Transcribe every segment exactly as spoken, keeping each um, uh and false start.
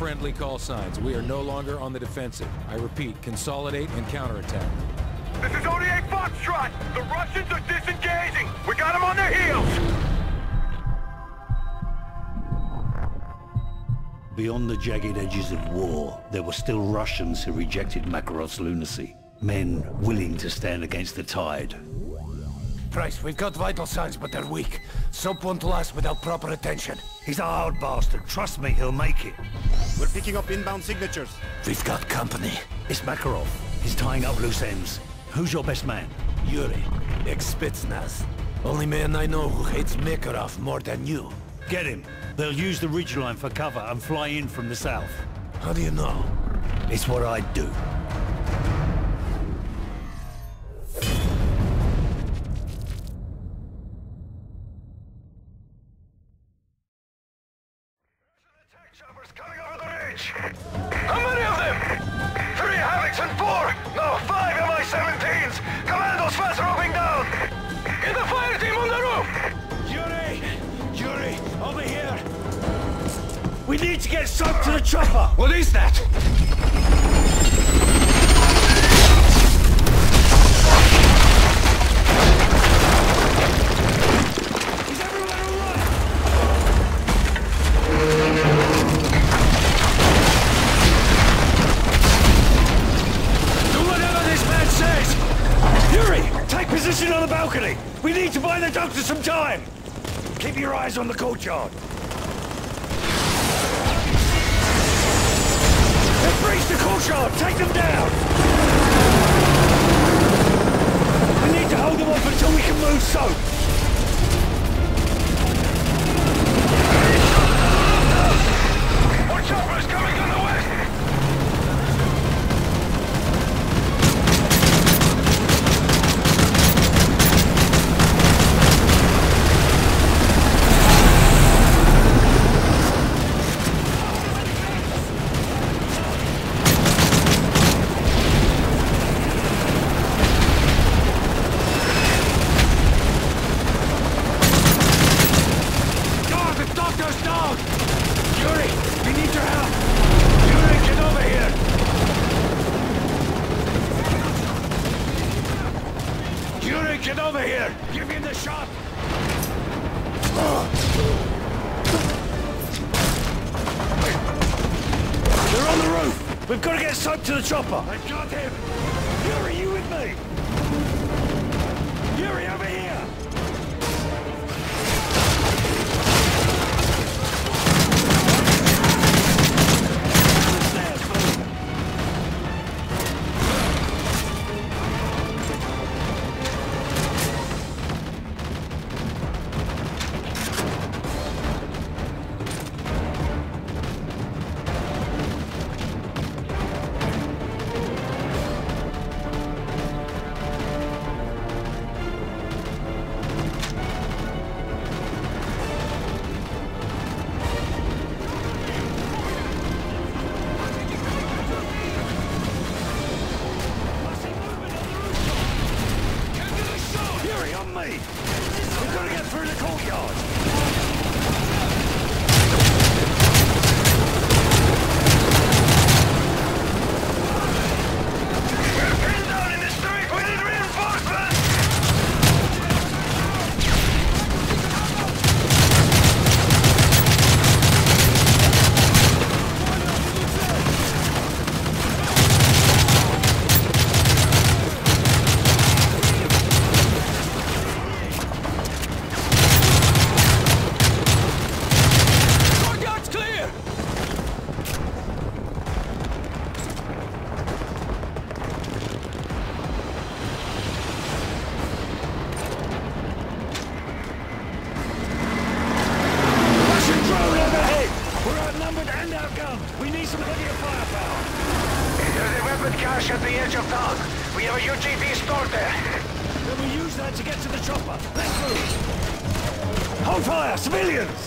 friendly call signs. We are no longer on the defensive. I repeat, consolidate and counterattack. This is O D A Foxtrot! The Russians are disengaging! We got them on their heels! Beyond the jagged edges of war, there were still Russians who rejected Makarov's lunacy. Men willing to stand against the tide. Price, we've got vital signs, but they're weak. Soap won't last without proper attention. He's a hard bastard. Trust me, he'll make it. We're picking up inbound signatures. We've got company. It's Makarov. He's tying up loose ends. Who's your best man? Yuri, ex-Spetsnaz. Only man I know who hates Makarov more than you. Get him. They'll use the ridgeline for cover and fly in from the south. How do you know? It's what I'd do. Choppers coming over the ridge! How many of them? Three Havocs and four! No, five M I seventeens! Commandos fast roping down! Get the fire team on the roof! Yuri! Yuri, over here! We need to get soap to the chopper! What is that? Is everyone alright? Do whatever this man says! Yuri, take position on the balcony! We need to buy the doctor some time! Keep your eyes on the courtyard! They've breached the courtyard! Take them down! We need to hold them off until we can move soap! More choppers coming on the west! Get over here! Give him the shot! They're on the roof! We've got to get soap to the chopper! I got him! Yuri, you with me? Yuri, over here! We've got to get through the courtyard! We're pinned down in the street! We need reinforcements! At the edge of town. We have a U G V stored there. Then we use that to get to the chopper. Let's move! Hold fire! Civilians!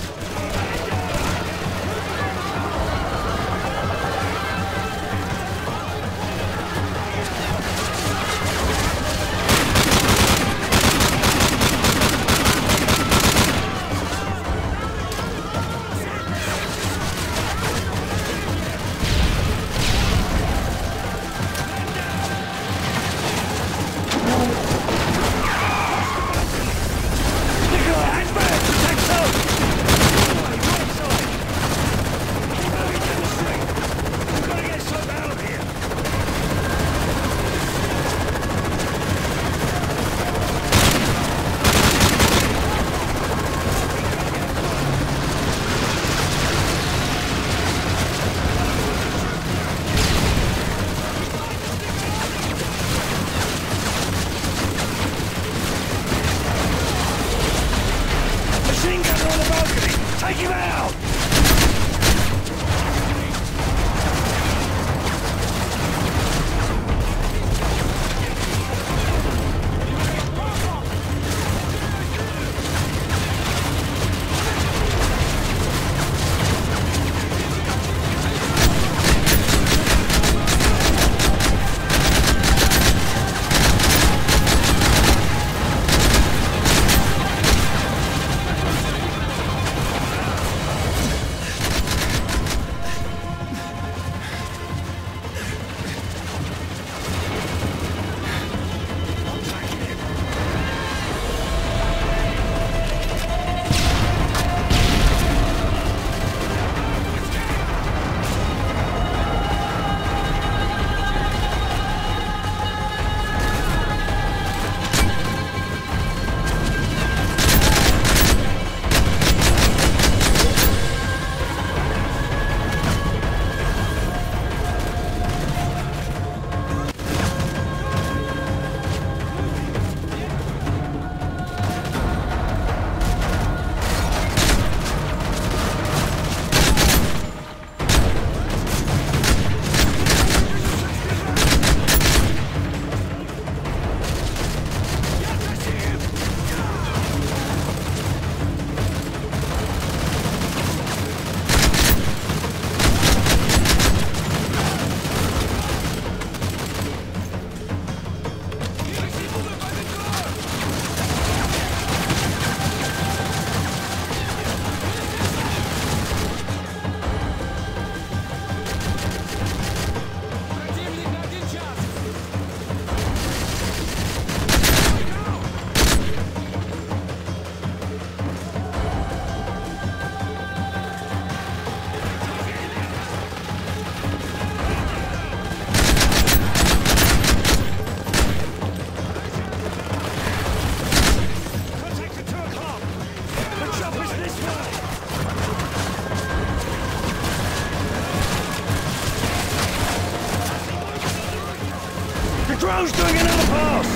Who's doing another pass?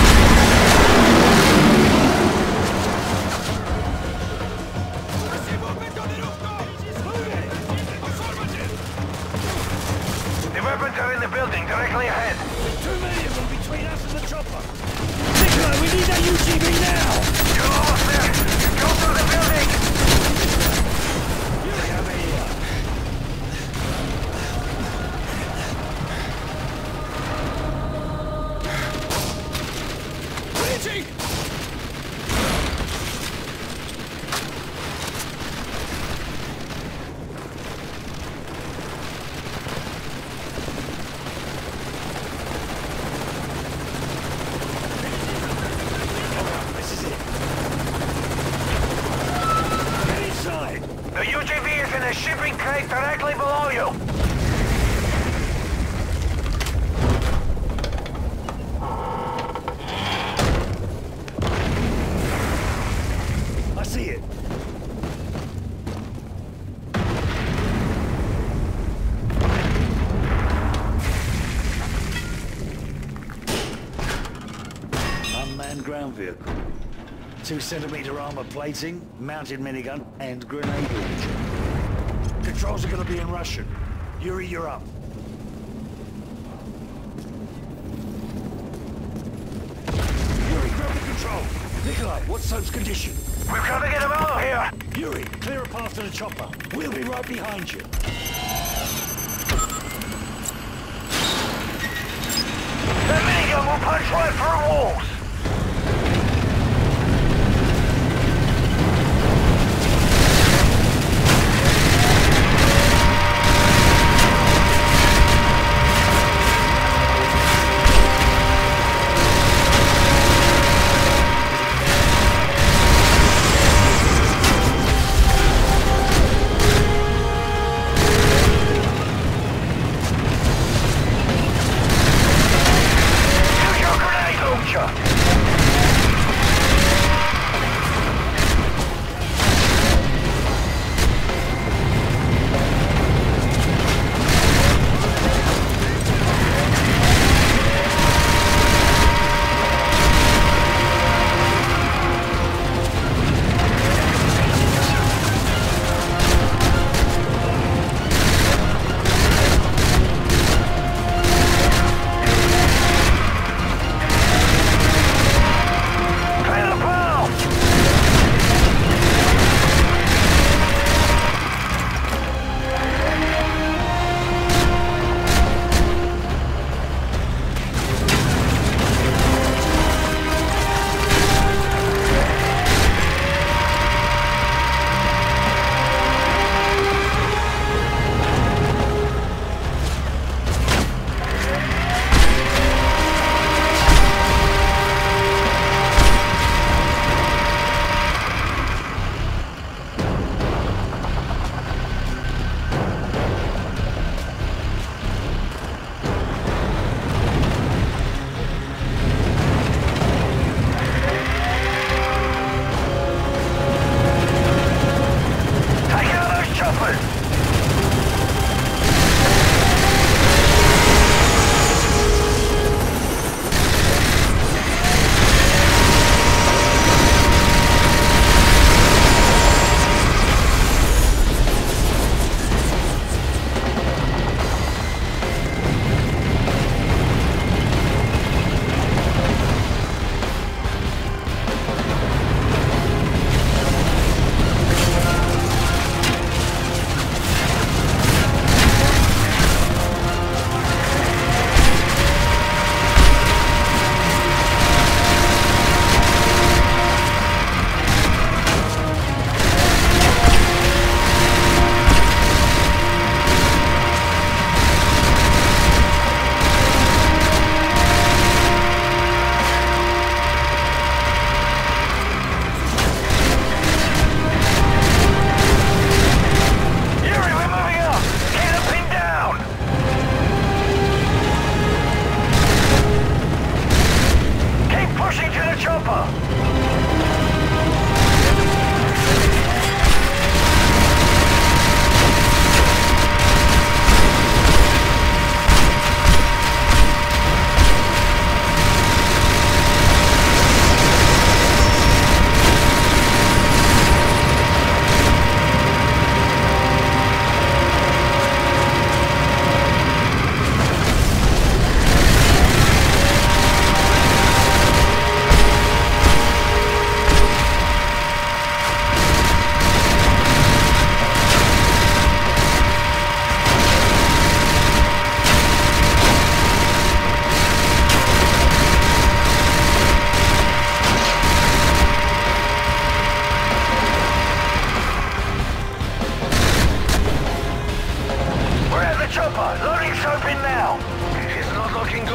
The weapons are in the building, directly ahead. Too many of them between us and the chopper. Nikolai, we need that U G V now! You're almost there. Go through the building. Yuri, over here. Reaching! The U G V is in a shipping crate directly below you. I see it. Unmanned ground vehicle. Two centimeter armor plating, mounted minigun, and grenade launcher. Controls are gonna be in Russian. Yuri, you're up. Yuri, grab the control. Nikolai, what's Soap's condition? We've got to get him out of here. Yuri, clear a path to the chopper. We'll be right behind you. The minigun will punch right through walls. Use your grenade launcher.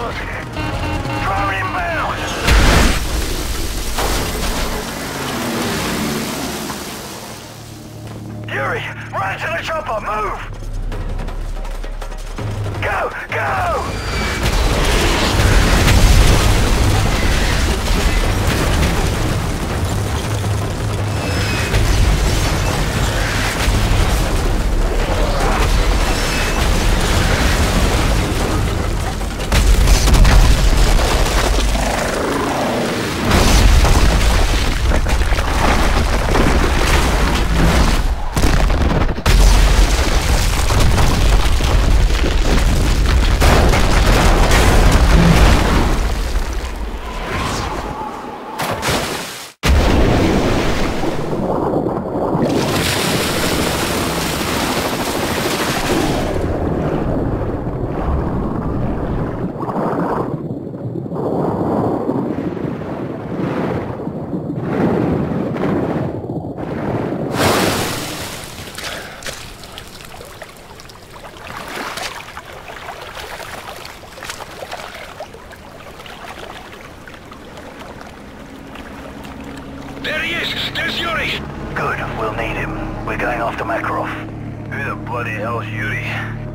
close. Drone inbound! Yuri, run to the chopper, move! Go, go! There he is! There's Yuri! Good, we'll need him. We're going after Makarov. Who the bloody hell's Yuri?